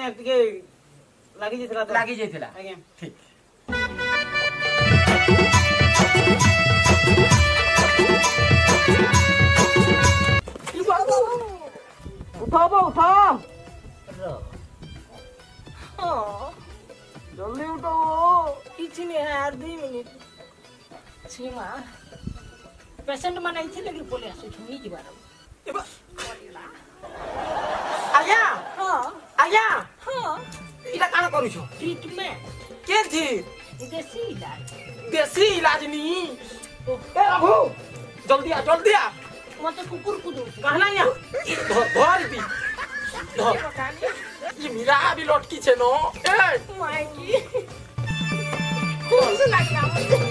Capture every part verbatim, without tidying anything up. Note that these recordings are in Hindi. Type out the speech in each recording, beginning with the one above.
टिके लागी जेतला लागी जेतला आज्ञा ठीक उठाओ बा उठाओ हाँ जल्दी उठाओ किसी ने यार दो मिनट सीमा पेशेंट माने इथे लगी बोले आसु छुनी जीवार आज्ञा हाँ आज्ञा हाँ इला काना करू छो ट्रीटमेंट के थी देसी इलाज देसी इलाज नी ए रघु जल्दी आ जल्दी आ मत कुकुर कुदू कहना यहाँ धर भी ये मेरा भी लटकी छे नो ए मायकी खुश लग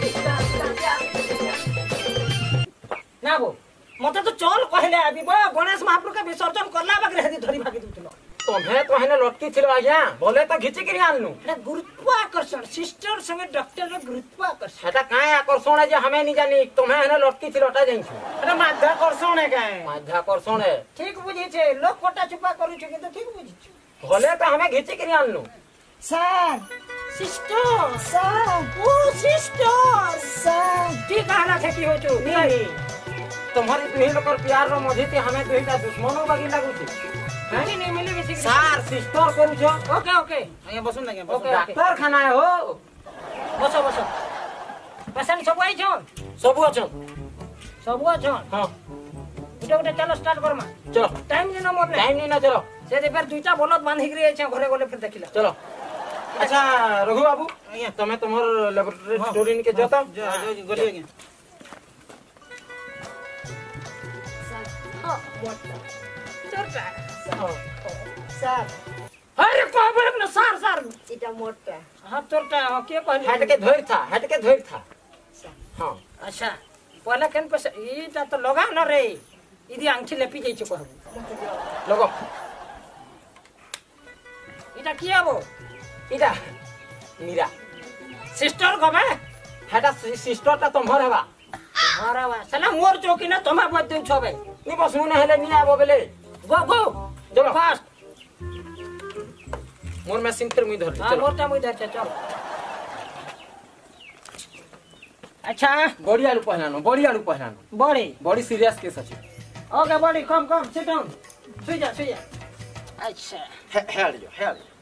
ना वो मते तो चल कहले आबी बा गणेश महाप्रभु का विसर्जन करला बाक रहदी धरी भागी दुतलो तुम्हें तो है लटकी छिलो आज्ञा बोले तो घिची करी आनलू एटा गुरुत्वाकर्षण सिस्टर संगे डॉक्टर रे गुरुत्वाकर्षण सेटा काहे आकर्षण है जे हमें नहीं जानी तुम्हें है लटकी छिलोटा जाई छु एटा माध्याकर्षण है काहे माध्याकर्षण है ठीक बुझी छे लोग कोटा चुपा करू छ कि तो ठीक बुझी छ बोले तो हमें घिची करी आनलू सर सिस्टर सर ओ सिस्टर सर ठीक आना थे की हो छु नहीं तुम्हारी दुही लोग प्यार रो मझे ते हमें दुही का दुश्मनों बागी लागू छी नहीं नहीं मिले बेसी सर सिस्टर करू छो ओके ओके आगे बसुन ना बसुन डॉक्टर खाना है हो बसो बसो पेशेंट सब आई छन सब अछन सब छन हां उठे उठे चलो स्टार्ट करमा चलो टाइम नहीं ना मोर टाइम नहीं ना चलो से जे फिर दुईटा बलद बांधी के छे घरे गले फिर देखिला चलो अच्छा रघु बाबू आज्ञा तमे तमर लैबोरेटरी के जता गलिए के हां मोटा चोटा सर अरे कहबे न सर सर इटा मोटा हां चोटा हां के कहली हट के धोर था हट के धोर था हां अच्छा पहले केन पे इटा तो लगा न रे इदी आंखी लेपी जाई छ कहबो लगो इटा किया वो इटा मीरा सिस्टर गबे हटा सिस्टर ता तमहर हवा मारा वा साला मोर चौकी ना तमा बद देउ छबे नी बस मुने हेले नी आबो बेले गो गो चलो फास्ट मोर मशीन फिर मुई धर हां चलो मोरटा मुई धर चल अच्छा बड़ी आलू पहनानो बड़ी आलू पहनानो बड़ी बड़ी सीरियस केस अछि ओके बड़ी कम कम सिट डाउन सुई जा सुई जा अच्छा हे हेल जो हेल